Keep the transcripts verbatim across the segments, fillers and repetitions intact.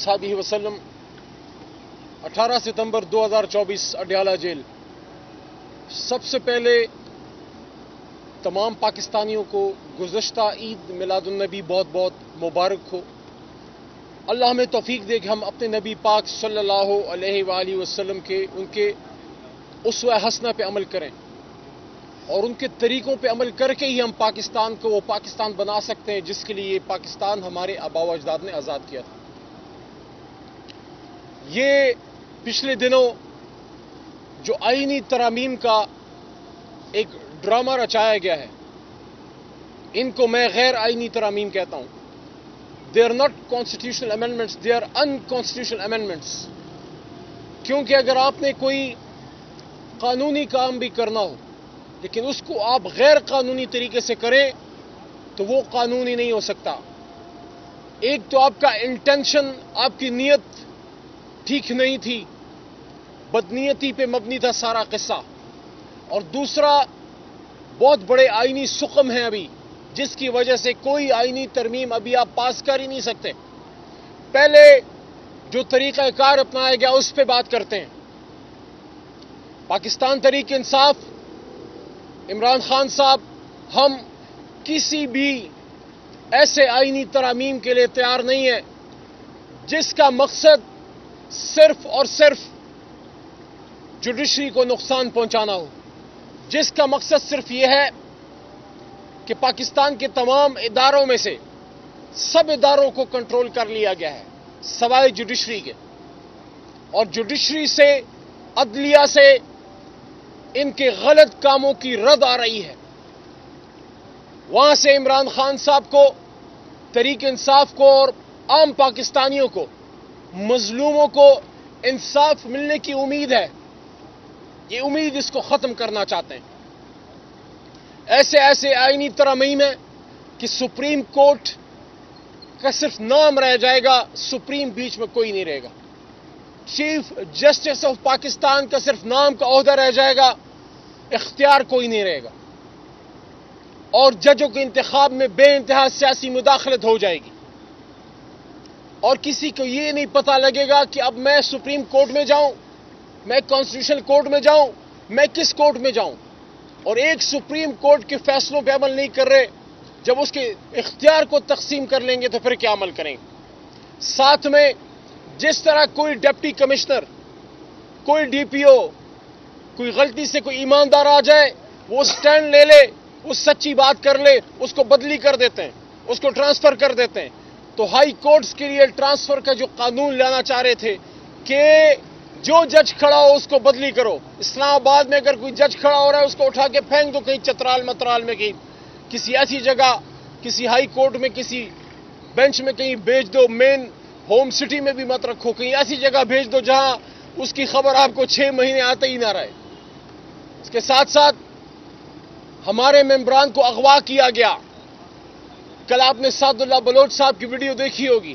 علیہ وسلم اٹھارہ ستمبر دو ہزار چوبیس اڈیالہ جیل۔ سب سے پہلے تمام پاکستانیوں کو گزشتہ عید میلاد النبی بہت بہت مبارک ہو۔ اللہ ہمیں توفیق دے کہ ہم اپنے نبی پاک صلی اللہ علیہ وآلہ وسلم کے ان کے اسوہ حسنہ پہ عمل کریں اور ان کے طریقوں پہ عمل کر کے ہی ہم پاکستان کو وہ پاکستان بنا سکتے ہیں جس کے لیے یہ پاکستان ہمارے آباء و اجداد نے آزاد کیا تھا۔ یہ پچھلے دنوں جو آئینی ترامیم کا ایک ڈرامہ رچایا گیا ہے، ان کو میں غیر آئینی ترامیم کہتا ہوں۔ They are not constitutional amendments, they are unconstitutional amendments. کیونکہ اگر آپ نے کوئی قانونی کام بھی کرنا ہو لیکن اس کو آپ غیر قانونی طریقے سے کریں تو وہ قانونی نہیں ہو سکتا۔ ایک تو آپ کا انٹینشن، آپ کی نیت ٹھیک نہیں تھی، بدنیتی پہ مبنی تھا سارا قصہ، اور دوسرا بہت بڑے آئینی سقم ہیں ابھی جس کی وجہ سے کوئی آئینی ترمیم ابھی آپ پاس کر ہی نہیں سکتے۔ پہلے جو طریقہ کار اپنایا گیا اس پہ بات کرتے ہیں۔ پاکستان تحریک انصاف، عمران خان صاحب، ہم کسی بھی ایسے آئینی ترامیم کے لیے تیار نہیں ہیں جس کا مقصد صرف اور صرف جوڈیشری کو نقصان پہنچانا ہو، جس کا مقصد صرف یہ ہے کہ پاکستان کے تمام اداروں میں سے سب اداروں کو کنٹرول کر لیا گیا ہے سوائے جوڈیشری کے، اور جوڈیشری سے، عدلیہ سے ان کے غلط کاموں کی رد آ رہی ہے۔ وہاں سے عمران خان صاحب کو، تحریک انصاف کو اور عام پاکستانیوں کو، مظلوموں کو انصاف ملنے کی امید ہے۔ یہ امید اس کو ختم کرنا چاہتے ہیں۔ ایسے ایسے آئینی ترامیم ہیں کہ سپریم کورٹ کا صرف نام رہ جائے گا، سپریم بیچ میں کوئی نہیں رہے گا۔ چیف جسٹس آف پاکستان کا صرف نام کا عہدہ رہ جائے گا، اختیار کوئی نہیں رہے گا، اور ججوں کے انتخاب میں بے انتہا سیاسی مداخلت ہو جائے گی، اور کسی کو یہ نہیں پتہ لگے گا کہ اب میں سپریم کورٹ میں جاؤں، میں کانسٹیٹیوشنل کورٹ میں جاؤں، میں کس کورٹ میں جاؤں۔ اور ایک سپریم کورٹ کے فیصلوں پہ عمل نہیں کر رہے، جب اس کے اختیار کو تقسیم کر لیں گے تو پھر کیا عمل کریں گے۔ ساتھ میں جس طرح کوئی ڈپٹی کمشنر، کوئی ڈی پی او، کوئی غلطی سے کوئی ایماندار آ جائے، وہ سٹینڈ لے لے، وہ سچی بات کر لے، اس کو بدلی کر دیتے ہیں، اس کو ٹرانسفر کر دیتے ہیں۔ تو ہائی کورٹس کے لیے ٹرانسفر کا جو قانون لانا چاہ رہے تھے کہ جو جج کھڑا ہو اس کو بدلی کرو، اسلام آباد میں اگر کوئی جج کھڑا ہو رہا ہے اس کو اٹھا کے پھینک دو کہیں چترال مترال میں، کہیں کسی ایسی جگہ، کسی ہائی کورٹ میں کسی بینچ میں کہیں بھیج دو، مین ہوم سٹی میں بھی مت رکھو، کہیں ایسی جگہ بھیج دو جہاں اس کی خبر آپ کو چھ مہینے آتے ہی نہ رہے۔ اس کے ساتھ ساتھ ہمارے ممبران کو اغوا کیا گیا۔ کل آپ نے سعد اللہ بلوچ صاحب کی ویڈیو دیکھی ہوگی،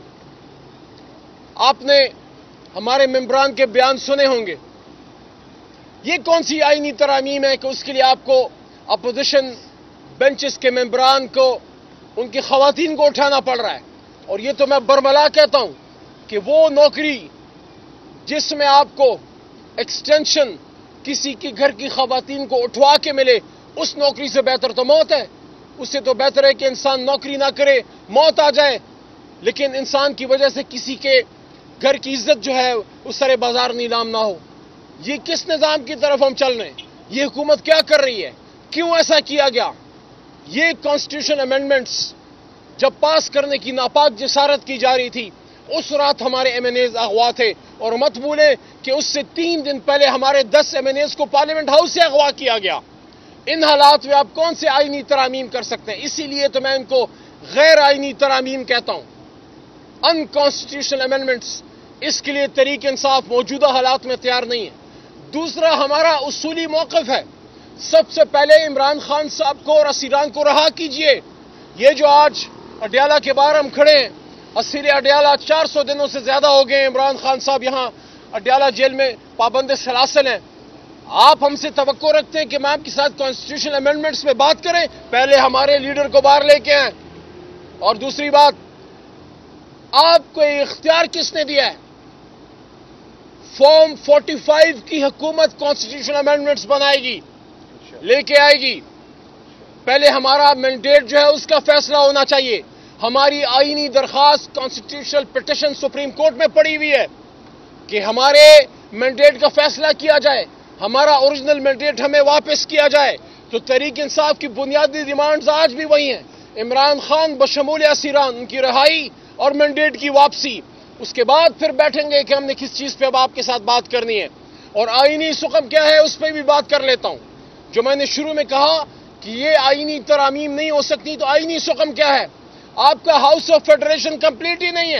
آپ نے ہمارے ممبران کے بیان سنے ہوں گے۔ یہ کون سی آئینی ترامیم ہے کہ اس کے لیے آپ کو اپوزیشن بینچز کے ممبران کو، ان کی خواتین کو اٹھانا پڑ رہا ہے؟ اور یہ تو میں برملا کہتا ہوں کہ وہ نوکری جس میں آپ کو ایکسٹینشن کسی کی گھر کی خواتین کو اٹھوا کے ملے، اس نوکری سے بہتر تو موت ہے۔ اس سے تو بہتر ہے کہ انسان نوکری نہ کرے، موت آ جائے، لیکن انسان کی وجہ سے کسی کے گھر کی عزت جو ہے اس سرے بازار نیلام نہ ہو۔ یہ کس نظام کی طرف ہم چل رہے ہیں؟ یہ حکومت کیا کر رہی ہے؟ کیوں ایسا کیا گیا؟ یہ کانسٹیٹیوشن امینڈمنٹس جب پاس کرنے کی ناپاک جسارت کی جا رہی تھی، اس رات ہمارے ایم این ایز اغوا تھے، اور مت بھولیں کہ اس سے تین دن پہلے ہمارے دس ایم این ایز کو پارلیمنٹ ہاؤس سے اغوا کیا گیا۔ ان حالات میں آپ کون سے آئینی ترامیم کر سکتے ہیں؟ اسی لیے تو میں ان کو غیر آئینی ترامیم کہتا ہوں، انکانسٹیٹیوشنل امینڈمنٹس۔ اس کے لیے تحریک انصاف موجودہ حالات میں تیار نہیں ہے۔ دوسرا ہمارا اصولی موقف ہے، سب سے پہلے عمران خان صاحب کو اور اسیران کو رہا کیجئے۔ یہ جو آج اڈیالہ کے باہر ہم کھڑے ہیں، اسیر اڈیالہ چار سو دنوں سے زیادہ ہو گئے ہیں، عمران خان صاحب یہاں اڈیالہ جیل میں پابند سلاسل ہیں۔ آپ ہم سے توقع رکھتے ہیں کہ ہم آپ کے ساتھ کانسٹیٹیوشنل امینڈمنٹس پہ بات کریں، پہلے ہمارے لیڈر کو باہر لے کے آئیں۔ اور دوسری بات، آپ کو یہ اختیار کس نے دیا ہے؟ فارم فورٹی فائیو کی حکومت کانسٹیٹیوشن امینڈمنٹس بنائے گی، لے کے آئے گی. پہلے ہمارا مینڈیٹ جو ہے اس کا فیصلہ ہونا چاہیے. ہماری آئینی درخواست کانسٹیٹیوشنل پٹیشن سپریم کورٹ میں پڑی ہوئی ہے کہ ہمارے مینڈیٹ کا فیصلہ کیا جائے، ہمارا اوریجنل مینڈیٹ ہمیں واپس کیا جائے. تو تحریک انصاف کی بنیادی ڈیمانڈز آج بھی وہی ہیں. عمران خان بشمول اسیران، ان کی رہائی اور مینڈیٹ کی واپسی. اس کے بعد پھر بیٹھیں گے کہ ہم نے کس چیز پہ اب آپ کے ساتھ بات کرنی ہے. اور آئینی سقم کیا ہے اس پہ بھی بات کر لیتا ہوں. جو میں نے شروع میں کہا کہ یہ آئینی ترامیم نہیں ہو سکتی، تو آئینی سقم کیا ہے؟ آپ کا ہاؤس آف فیڈریشن کمپلیٹ ہی نہیں ہے.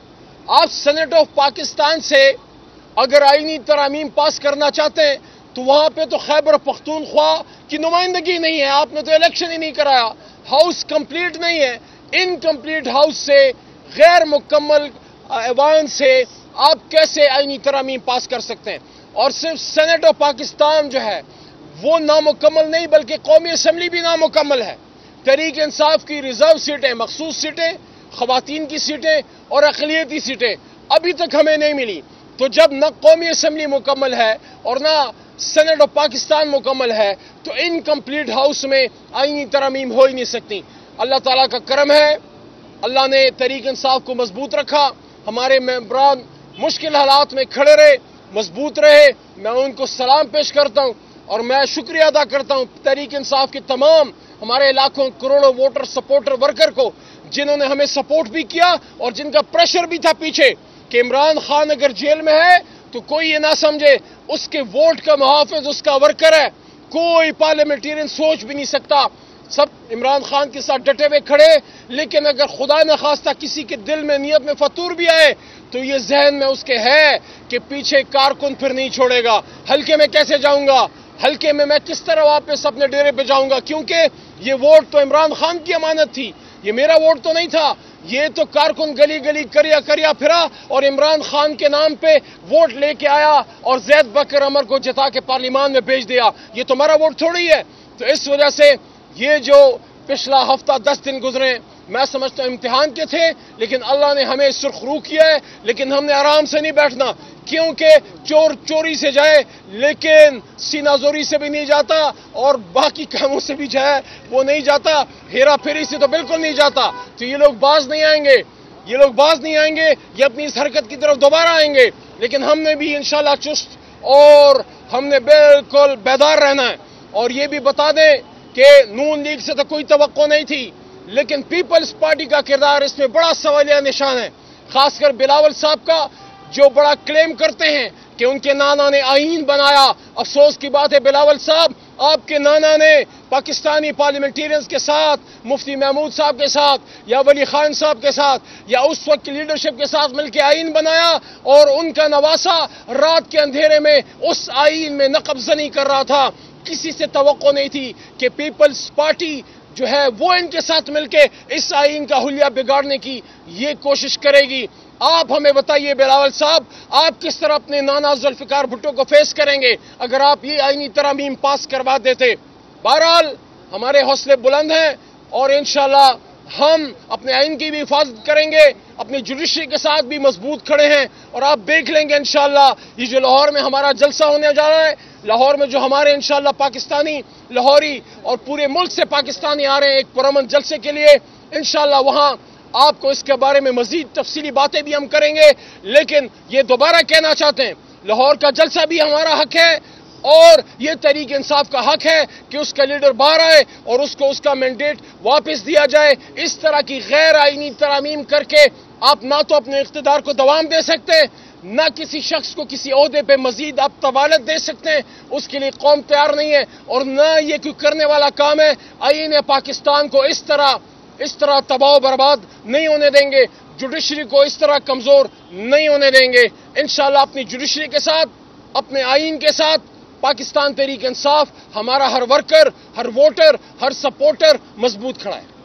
آپ سینٹ آف پاکستان سے اگر آئینی ترامیم پاس کرنا چاہتے ہیں تو وہاں پہ تو خیبر پختونخوا کی نمائندگی نہیں ہے. آپ نے تو الیکشن ہی نہیں کرایا. ہاؤس کمپلیٹ نہیں ہے. انکمپلیٹ ہاؤس سے، غیر مکمل ایوان سے آپ کیسے آئینی ترامیم پاس کر سکتے ہیں؟ اور صرف سینٹ آف پاکستان جو ہے وہ نامکمل نہیں بلکہ قومی اسمبلی بھی نامکمل ہے. تحریک انصاف کی ریزرو سیٹیں، مخصوص سیٹیں، خواتین کی سیٹیں اور اقلیتی سیٹیں ابھی تک ہمیں نہیں ملی. تو جب نہ قومی اسمبلی مکمل ہے اور نہ سینٹ آف پاکستان مکمل ہے تو انکمپلیٹ ہاؤس میں آئینی ترامیم ہو ہی نہیں سکتی. اللہ تعالیٰ کا کرم ہے، اللہ نے تحریک انصاف کو مضبوط رکھا. ہمارے ممبران مشکل حالات میں کھڑے رہے، مضبوط رہے. میں ان کو سلام پیش کرتا ہوں اور میں شکریہ ادا کرتا ہوں تحریک انصاف کے تمام ہمارے لاکھوں کروڑوں ووٹر سپورٹر ورکر کو، جنہوں نے ہمیں سپورٹ بھی کیا اور جن کا پریشر بھی تھا پیچھے کہ عمران خان اگر جیل میں ہے تو کوئی یہ نہ سمجھے اس کے ووٹ کا محافظ اس کا ورکر ہے. کوئی پارلیمنٹرین سوچ بھی نہیں سکتا. سب عمران خان کے ساتھ ڈٹے ہوئے کھڑے. لیکن اگر خدا نخواستہ کسی کے دل میں نیت میں فطور بھی آئے تو یہ ذہن میں اس کے ہے کہ پیچھے کارکن پھر نہیں چھوڑے گا. ہلکے میں کیسے جاؤں گا؟ ہلکے میں میں کس طرح واپس اپنے ڈیرے پہ جاؤں گا؟ کیونکہ یہ ووٹ تو عمران خان کی امانت تھی، یہ میرا ووٹ تو نہیں تھا. یہ تو کارکن گلی گلی کریا کریا پھرا اور عمران خان کے نام پہ ووٹ لے کے آیا اور زید بکر عمر کو جتا کے پارلیمان میں بھیج دیا. یہ تو ہمارا ووٹ تھوڑی ہے. تو اس وجہ سے یہ جو پچھلا ہفتہ دس دن گزرے میں سمجھتا ہوں امتحان کے تھے، لیکن اللہ نے ہمیں سرخرو کیا ہے. لیکن ہم نے آرام سے نہیں بیٹھنا، کیونکہ چور چوری سے جائے لیکن سینہ زوری سے بھی نہیں جاتا اور باقی کاموں سے بھی جائے وہ نہیں جاتا، ہیرا پھیری سے تو بالکل نہیں جاتا. تو یہ لوگ باز نہیں آئیں گے، یہ لوگ باز نہیں آئیں گے، یہ اپنی اس حرکت کی طرف دوبارہ آئیں گے. لیکن ہم نے بھی انشاءاللہ چست اور ہم نے بالکل بیدار رہنا ہے. اور یہ بھی بتا دیں کہ نون لیگ سے تو کوئی توقع نہیں تھی، لیکن پیپلز پارٹی کا کردار اس میں بڑا سوالیہ نشان ہے. خاص کر بلاول صاحب کا جو بڑا کلیم کرتے ہیں کہ ان کے نانا نے آئین بنایا. افسوس کی بات ہے بلاول صاحب، آپ کے نانا نے پاکستانی پارلیمنٹیرینز کے ساتھ، مفتی محمود صاحب کے ساتھ یا ولی خان صاحب کے ساتھ یا اس وقت کی لیڈرشپ کے ساتھ مل کے آئین بنایا، اور ان کا نواسا رات کے اندھیرے میں اس آئین میں نقب زنی کر رہا تھا. کسی سے توقع نہیں تھی کہ پیپلز پارٹی جو ہے وہ ان کے ساتھ مل کے اس آئین کا حلیہ بگاڑنے کی یہ کوشش کرے گی. آپ ہمیں بتائیے بلاول صاحب، آپ کس طرح اپنے نانا ذوالفقار بھٹو کو فیس کریں گے اگر آپ یہ آئینی ترامیم پاس کروا دیتے؟ بہرحال ہمارے حوصلے بلند ہیں اور انشاءاللہ ہم اپنے آئین کی بھی حفاظت کریں گے، اپنی جوڈیشری کے ساتھ بھی مضبوط کھڑے ہیں. اور آپ دیکھ لیں گے انشاءاللہ یہ جو لاہور میں ہمارا جلسہ ہونے جا رہا ہے، لاہور میں جو ہمارے انشاءاللہ پاکستانی لاہوری اور پورے ملک سے پاکستانی آ رہے ہیں ایک پرامن جلسے کے لیے، انشاءاللہ وہاں آپ کو اس کے بارے میں مزید تفصیلی باتیں بھی ہم کریں گے. لیکن یہ دوبارہ کہنا چاہتے ہیں لاہور کا جلسہ بھی ہمارا حق ہے اور یہ تحریک انصاف کا حق ہے کہ اس کا لیڈر باہر آئے اور اس کو اس کا مینڈیٹ واپس دیا جائے. اس طرح کی غیر آئینی ترامیم کر کے آپ نہ تو اپنے اقتدار کو دوام دے سکتے، نہ کسی شخص کو کسی عہدے پہ مزید آپ طوالت دے سکتے ہیں. اس کے لیے قوم تیار نہیں ہے اور نہ یہ کوئی کرنے والا کام ہے. آئین پاکستان کو اس طرح اس طرح تباہ و برباد نہیں ہونے دیں گے، جوڈیشری کو اس طرح کمزور نہیں ہونے دیں گے. انشاءاللہ اپنی جوڈیشری کے ساتھ، اپنے آئین کے ساتھ پاکستان تحریک انصاف، ہمارا ہر ورکر، ہر ووٹر، ہر سپورٹر مضبوط کھڑا ہے.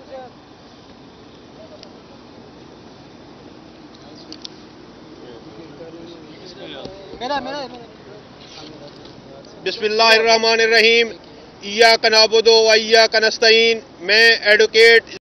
بسم اللہ الرحمن الرحیم. ایاک نعبد و ایاک نستعین. میں ایڈوکیٹ